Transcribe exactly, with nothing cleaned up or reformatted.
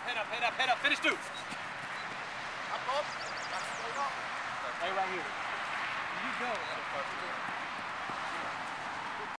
head up, head up, head up. Finish two. Up, up. That's straight up. Stay right here. You go.